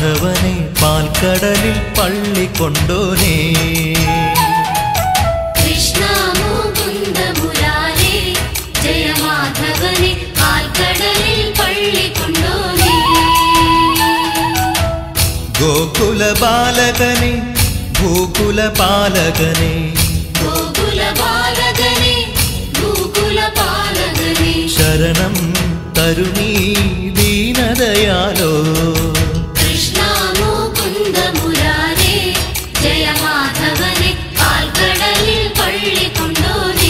മാധവനെ പാൽക്കടലിൽ പള്ളിക്കൊണ്ടോനേ കൃഷ്ണ മുകുന്ദ മുരാരേ ജയ മാധവനെ പാൽക്കടലിൽ പള്ളിക്കൊണ്ടോനേ ഗോകുല ബാലകനെ ഗോകുല പാലകനെ ഗോകുല ബാലകനെ ഗോകുല പാലകനെ ശരണം തരുണീ ദീനദയാലോ കൃഷ്ണ മുകുന്ദ മുരാരേ ജയ മാധവനെ പാൽക്കടലിൽ പള്ളിക്കൊണ്ടോനേ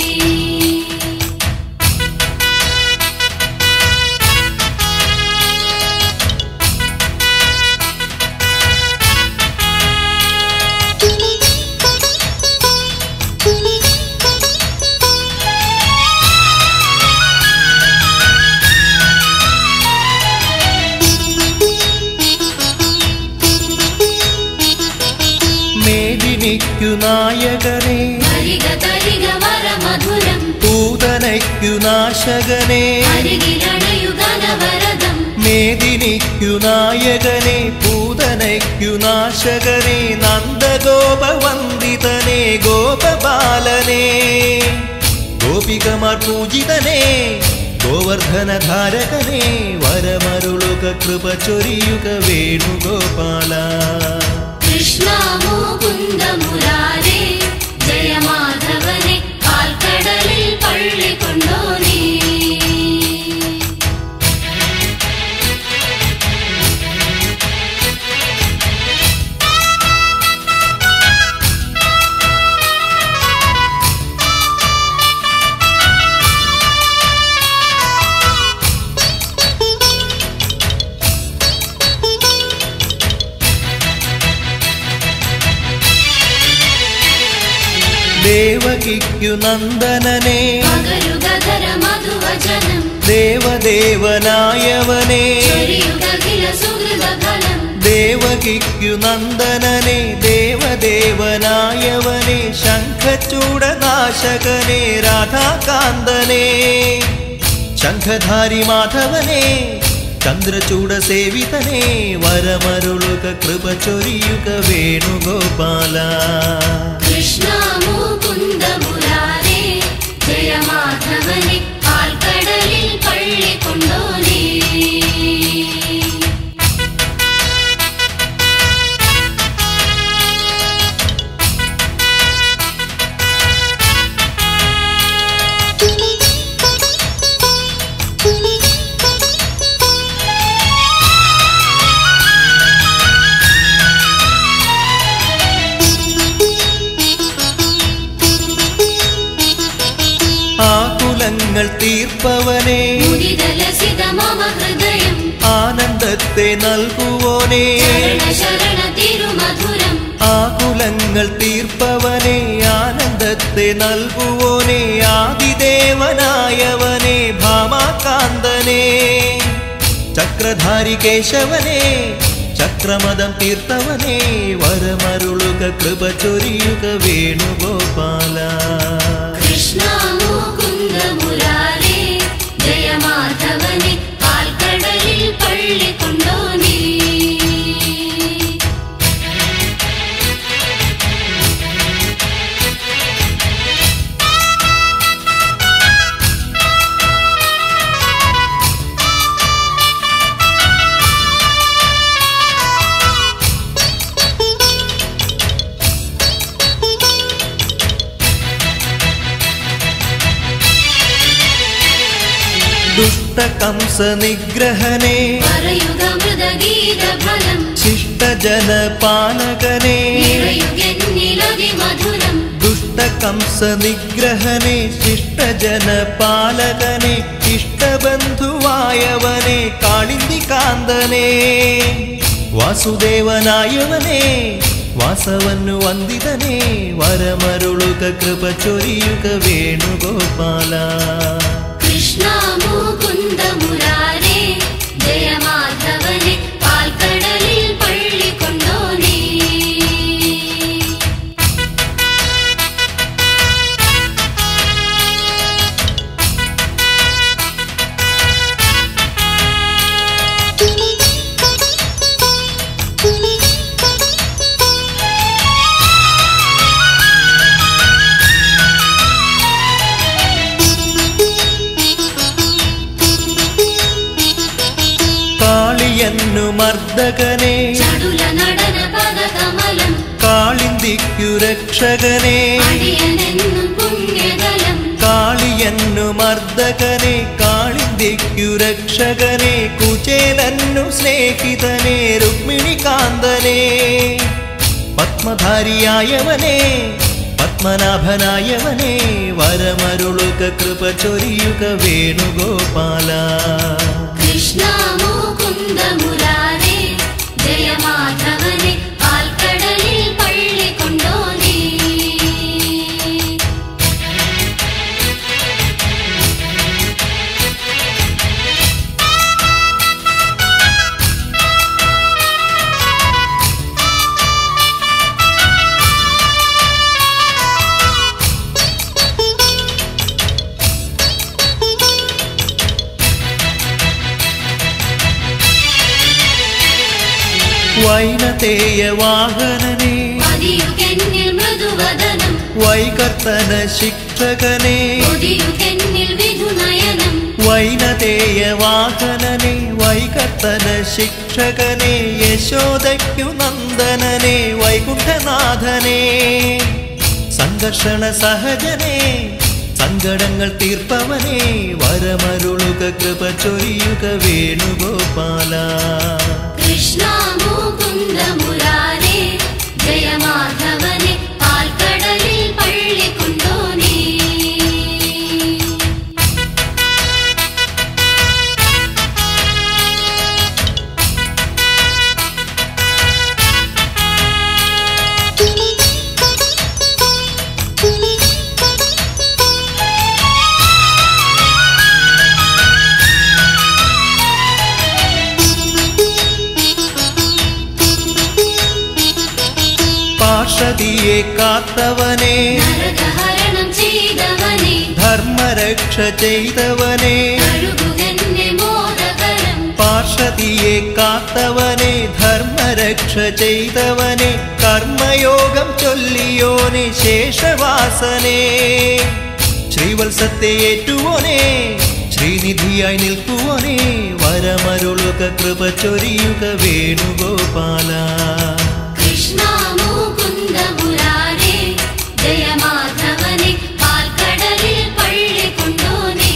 മേദിനിക്കു നായകനെ തരിക തരിക വരമധുരം പൂതനയ്ക്കു നാശകനെ അരികിലണയുഗനവരദം മേദിനിക്കു നായകനെ പൂതനയ്ക്കു നാശകനെ നന്ദഗോപവന്ദിതനെ ഗോപബാലനെ ഗോപികമാർ പൂജിതനെ ഗോവർദ്ധനധാരകനെ വരമരുളുക കൃപ ചൊരിയുക വേണുഗോപാല കൃഷ്ണ മുകുന്ദ മുരാരേ ജയ മാധവനെ പാൽക്കടലിൽ പള്ളിക്കൊണ്ടോനേ ദേവകിക്കു നന്ദനനെ പകരുഗധര മധുവചനം ദേവദേവനായവനെ ചൊരിയുഗഖില സുഹൃദഫലം ദേവകിക്കു നന്ദനനെ ദേവദേവനായവനെ ശംഖചൂടനാശകനെ രാധാകാന്തനെ ശംഖധാരി മാധവനെ ചന്ദ്രചൂട സേവിതനെ വരമരുളുക കൃപ ചൊരിയുക വേണുഗോപാല കൃഷ്ണ മുകുന്ദ മുരാരേ ജയ മാധവനെ പാൽക്കടലിൽ പള്ളിക്കൊണ്ടോനേ ആകുലങ്ങൾ തീർപ്പവനെ മുദിതലസിത മമ ഹൃദയം ആനന്ദത്തെ നൽകുവോനെ ശരണ ശരണ തിരുമധുരം ആകുലങ്ങൾ തീർപ്പവനെ ആനന്ദത്തെ നൽകുവോനെ ആദിദേവനായവനെ ഭാമാകാന്തനെ ചക്രധാരി കേശവനെ ചക്രമദം തീർത്തവനെ വരമരുളുക കൃപ ചൊരിയുക വേണുഗോപാല കൃഷ്ണ മുകുന്ദ മുരാരേ ജയ മാധവനെ പാൽക്കടലിൽ പള്ളിക്കൊണ്ടോനേ ദുഷ്ടകംസ നിഗ്രഹനെ പറയുക മൃദഗീതഫലം ശിഷ്ടജന പാലകനെ നിറയുകന്നിലതിമധുരം ദുഷ്ടകംസ നിഗ്രഹനെ ശിഷ്ടജന പാലകനെ ഇഷ്ടബന്ധുവായവനെ കാളിന്ദികാന്തനെ വാസുദേവനായവനെ വാസവന്നു വന്ദിതനെ വരമരുളുക കൃപ ചൊരിയുക വേണുഗോപാല കൃഷ്ണ മുകുന്ദ മുരാരേ ജയ മാധവനെ പാൽക്കടലിൽ പള്ളിക്കൊണ്ടോനേ മർദ്ദകനെ ചടുല നടന പദകമലം കാളിന്ദിക്കു രക്ഷകനെ അടിയനെന്നും പുണ്യതലം കാളിയന്നു മർദ്ദകനെ കാളിന്ദിക്കു രക്ഷകനെ കുചേലന്നു സ്നേഹിതനെ രുക്മിണികാന്തനെ പത്മധാരിയായവനെ പത്മനാഭനായവനെ വരമരുളുക കൃപ ചൊരിയുക വേണുഗോപാല കൃഷ്ണ മുകുന്ദ മുരാരേ ജയ മാധവനെ പാൽക്കടലിൽ പള്ളി കൊണ്ടോനേ വൈനതേയ വാഹനനെ പതിയുകെന്നിൽ മൃദുവദനം വൈകർത്തന ശിക്ഷകനെ പതിയുകെന്നിൽ വിധുനയനം വൈനതേയ വാഹനനെ വൈകർത്തന ശിക്ഷകനെ യശോദയ്ക്കു നന്ദനനെ വൈകുണ്ഠനാഥനെ സംഘർഷണ സഹജനെ സങ്കടങ്ങൾ തീർപ്പവനെ വരമരുളുക കൃപ ചൊരിയുക വേണുഗോപാല കൃഷ്ണ മുകുന്ദ മുരാരേ ജയ മാധവനെ പാൽക്കടലിൽ പള്ളി കൊണ്ടോനേ പാർഷദിയെ കാത്തവനെ നരകഹരണം ചെയ്തവനെ ധർമ്മരക്ഷ ചെയ്തവനെ കഴുകുകെന്നെ മോദകരം പാർഷദിയെ കാത്തവനെ ധർമ്മരക്ഷ ചെയ്തവനെ കർമ്മയോഗം ചൊല്ലിയോനെ ശേഷവാസനെ ശ്രീവത്സത്തെ ഏറ്റുവോനെ ശ്രീനിധിയായി നിൽക്കുവോനെ വരമരുളുക കൃപ ചൊരിയുക വേണുഗോപാല കൃഷ്ണ മുകുന്ദ മുരാരേ ജയ മാധവനെ പാൽക്കടലിൽ പള്ളി കൊണ്ടോനേ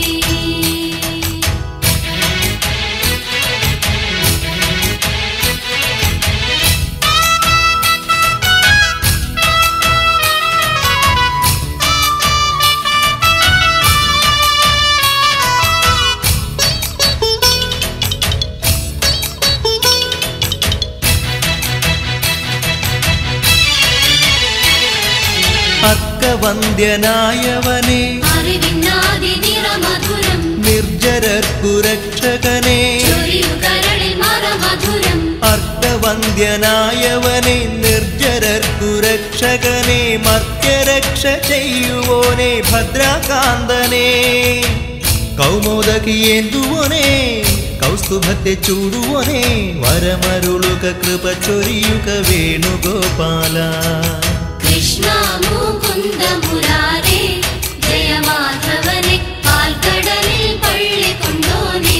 അർക്കവന്ദ്യനായവനെ അറിവിന്നാദി നിറമധുരം നിർജരർക്കു രക്ഷകനെ ചൊരിയുകരളിൽ മറമധുരം അർക്കവന്ദ്യനായവനെ നിർജരർക്കു രക്ഷകനെ മർത്യരക്ഷ ചെയ്യുവോനെ ഭദ്രാകാന്തനെ കൗമോദകിയേന്തുവോനെ കൗസ്തുഭത്തെ ചൂടുവോനെ വരമരുളുക കൃപ ചൊരിയുക വേണുഗോപാല കൃഷ്ണ മുകുന്ദ മുരാരേ ജയ മാധവനെ പാൽക്കടലിൽ പള്ളി കൊണ്ടോനേ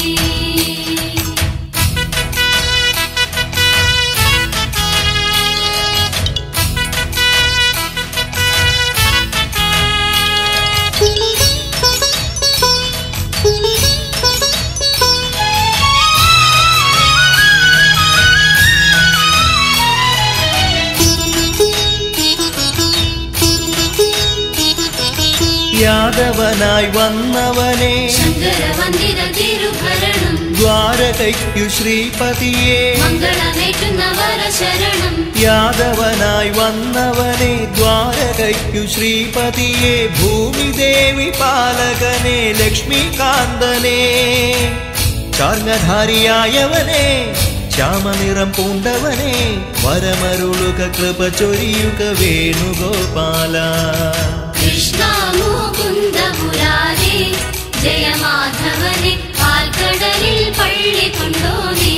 യാദവനായി വന്നവനെ ശങ്കരവന്ദിത തിരുഭരണം ദ്വാരകയ്ക്കു ശ്രീപതിയെ മംഗളമേറ്റുന്ന വരശരണം യാദവനായി വന്നവനെ ദ്വാരകയ്ക്കു ശ്രീപതിയെ ഭൂമിദേവി പാലകനെ ലക്ഷ്മികാന്തനെ ചാർങ്ങധാരിയായവനെ ശ്യാമനിറം പൂണ്ടവനെ വരമരുളുക കൃപ ചൊരിയുക വേണുഗോപാല കൃഷ്ണ മുകുന്ദ മുരാരേ ജയ മാധവനെ പാൽക്കടലിൽ പള്ളി കൊണ്ടോനേ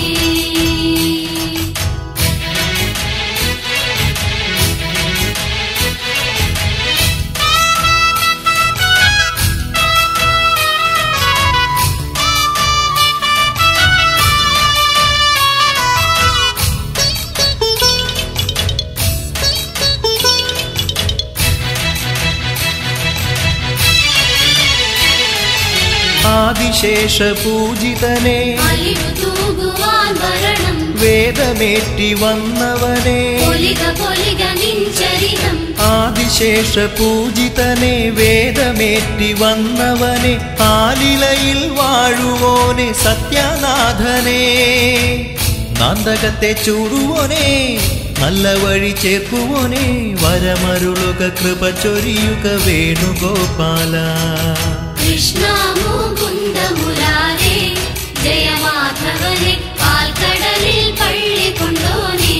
ആദിശേഷ പൂജിതനെ അലിവു തൂകുവാൻ വരണം വേദമേറ്റി വന്നവനെ പൊലിക പൊലിക നിൻചരിതം ആദിശേഷ പൂജിതനെ വേദമേറ്റി വന്നവനെ ആലിലയിൽ വാഴുവോനെ സത്യനാഥനെ നാന്തകത്തെ ചൂടുവോനെ നല്ല വഴി ചേർക്കുവോനെ വരമരുളുക കൃപ ചൊരിയുക വേണുഗോപാല കൃഷ്ണ മുകുന്ദ മുരാരേ ജയ മാധവനെ പാൽക്കടലിൽ പള്ളി കൊണ്ടോനേ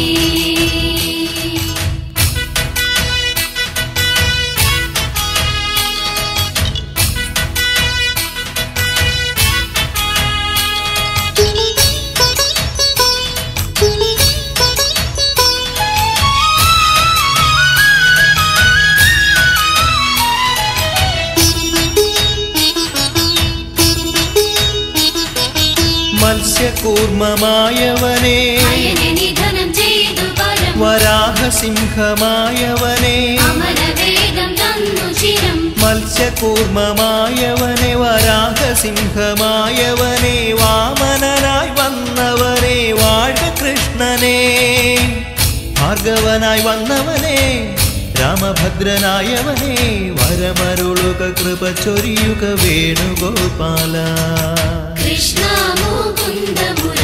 മത്സ്യകൂർമ്മമായവനെ നിധനം ചെയ്തു പരം വരാഹസിംഹമായവനെ അമരവേദം തന്നു ചിരം മത്സ്യകൂർമ്മമായവനെ വരാഹസിംഹമായവനെ വാമനനായി വന്നവനെ വാഴ്ക കൃഷ്ണനെ ഭാർഗവനായി വന്നവനെ രാമഭദ്രനായവനെ വരമരുളുക കൃപ ചൊരിയുക വേണുഗോപാല കൃഷ്ണ മുകുന്ദ